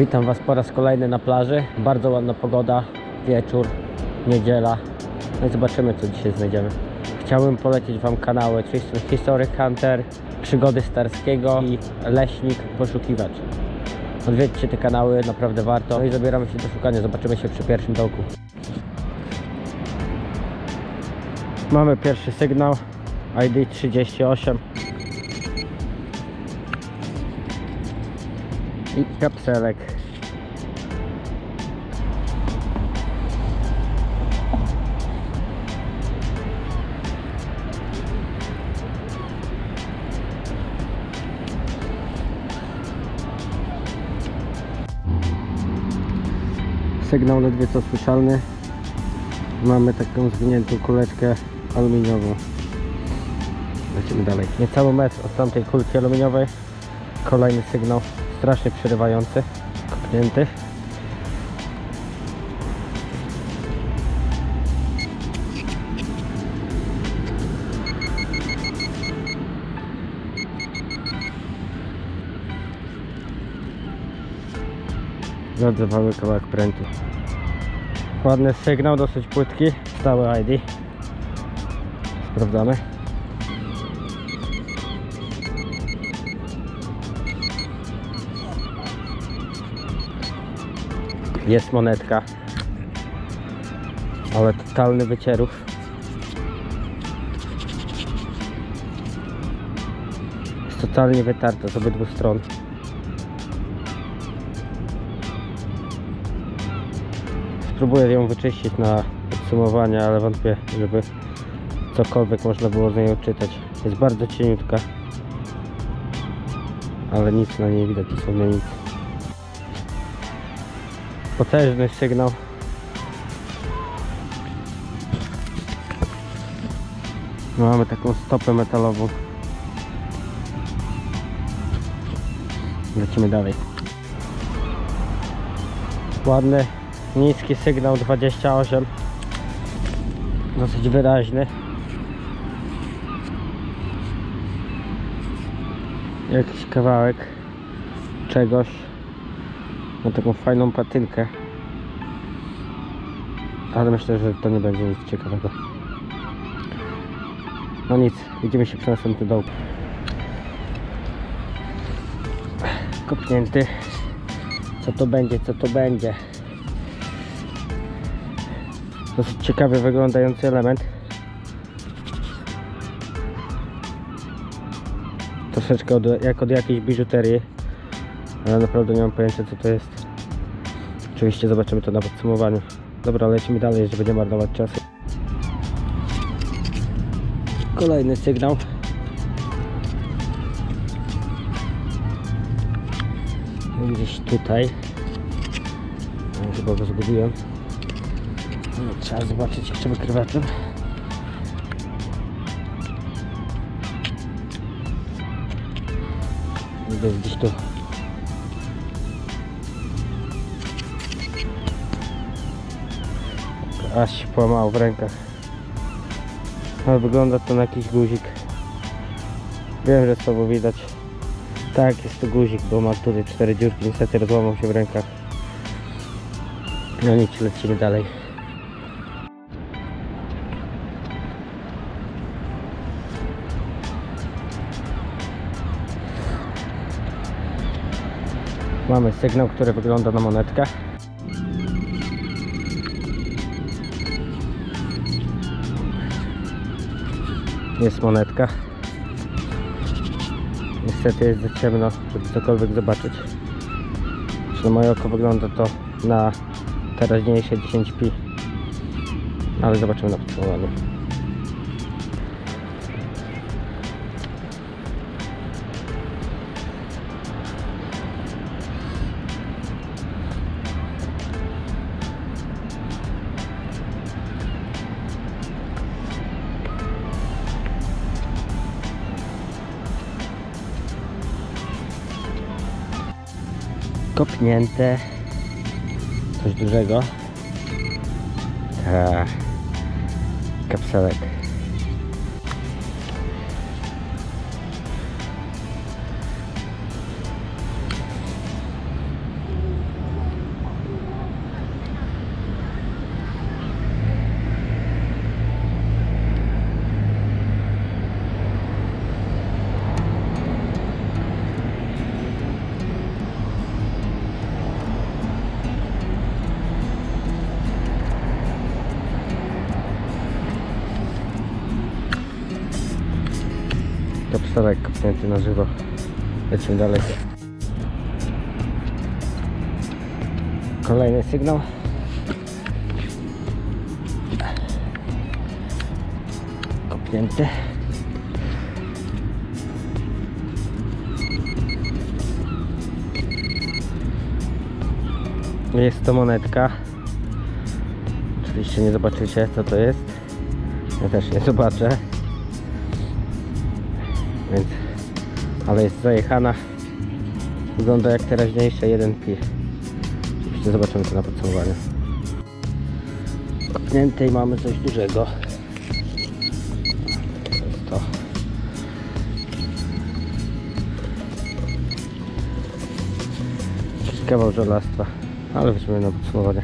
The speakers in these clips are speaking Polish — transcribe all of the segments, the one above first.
Witam Was po raz kolejny na plaży. Bardzo ładna pogoda, wieczór, niedziela. No i zobaczymy, co dzisiaj znajdziemy. Chciałbym polecić Wam kanały Tristan Historic Hunter, Przygody Starskiego i Leśnik Poszukiwacz. Odwiedźcie te kanały, naprawdę warto. No i zabieramy się do szukania, zobaczymy się przy pierwszym dołku. Mamy pierwszy sygnał, ID 38 i kapselek. Sygnał ledwie co słyszalny. Mamy taką zwiniętą kuleczkę aluminiową. Lecimy dalej. Niecały metr od tamtej kulki aluminiowej. Kolejny sygnał, strasznie przerywający, kopnięty. Zadzewały kawałek prętu. Ładny sygnał, dosyć płytki, stały ID. Sprawdzamy. Jest monetka, ale totalny wycierów. Jest totalnie wytarta z obydwu stron. Spróbuję ją wyczyścić na podsumowanie, ale wątpię, żeby cokolwiek można było z niej odczytać. Jest bardzo cieniutka, ale nic na niej widać, dosłownie nic. Potężny sygnał. Mamy taką stopę metalową. Lecimy dalej. Ładny, niski sygnał 28. Dosyć wyraźny. Jakiś kawałek czegoś. Ma taką fajną patynkę, ale myślę, że to nie będzie nic ciekawego. No nic, widzimy się przy następnym dołku. Kopnięty. Co to będzie, co to będzie? Dosyć ciekawie wyglądający element. Troszeczkę jak od jakiejś biżuterii, ale naprawdę nie mam pojęcia, co to jest. Oczywiście zobaczymy to na podsumowaniu. Dobra, lecimy dalej, żeby nie marnować czasu. Kolejny sygnał. Gdzieś tutaj. Chyba go zgubiłem. Trzeba zobaczyć jeszcze wykrywaczem. Jest gdzieś tu. Aż się połamało w rękach. Ale wygląda to na jakiś guzik. Wiem, że słabo widać. Tak, jest to guzik, bo ma tutaj 4 dziurki. Niestety rozłamał się w rękach. No nic, lecimy dalej. Mamy sygnał, który wygląda na monetkę. Jest monetka. Niestety jest za ciemno, żeby cokolwiek zobaczyć. Na moje oko wygląda to na teraźniejsze 10pi, ale zobaczymy na podsumowaniu. Kopnięte, coś dużego. Kapselek. Wczoraj kopnięty na żywo. Lecimy dalej. Kolejny sygnał. Kopnięty. Jest to monetka. Oczywiście nie zobaczycie, co to jest. Ja też nie zobaczę. Więc, ale jest zajechana. Wygląda jak teraźniejsze 1pi. Oczywiście zobaczymy to na podsumowaniu. Kopniętej mamy coś dużego. To jest to. Jakiś kawał żelastwa. Ale weźmiemy na podsumowanie.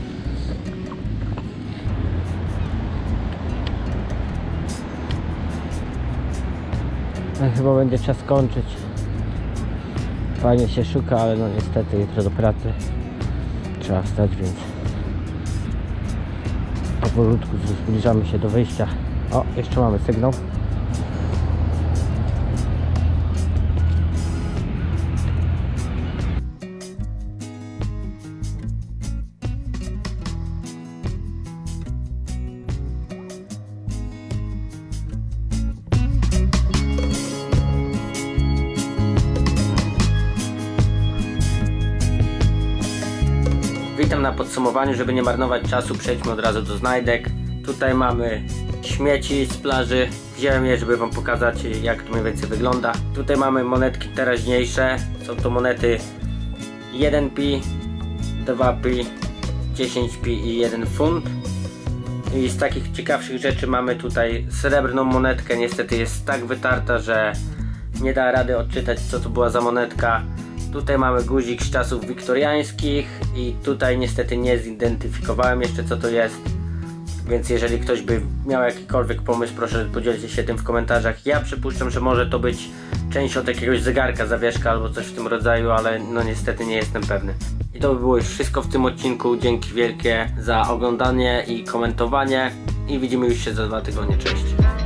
No, chyba będzie czas kończyć. Fajnie się szuka, ale no niestety jutro do pracy trzeba wstać, więc powolutku zbliżamy się do wyjścia. O, jeszcze mamy sygnał. Witam na podsumowaniu, żeby nie marnować czasu, przejdźmy od razu do znajdek. Tutaj mamy śmieci z plaży. Wziąłem je, żeby wam pokazać, jak to mniej więcej wygląda. Tutaj mamy monetki teraźniejsze. Są to monety 1pi, 2pi, 10pi i 1 funt. I z takich ciekawszych rzeczy mamy tutaj srebrną monetkę. Niestety jest tak wytarta, że nie da rady odczytać, co to była za monetka. Tutaj mamy guzik z czasów wiktoriańskich i tutaj niestety nie zidentyfikowałem jeszcze, co to jest. Więc jeżeli ktoś by miał jakikolwiek pomysł, proszę podzielcie się tym w komentarzach. Ja przypuszczam, że może to być część od jakiegoś zegarka, zawieszka albo coś w tym rodzaju, ale no niestety nie jestem pewny. I to by było już wszystko w tym odcinku. Dzięki wielkie za oglądanie i komentowanie i widzimy już się za 2 tygodnie. Cześć!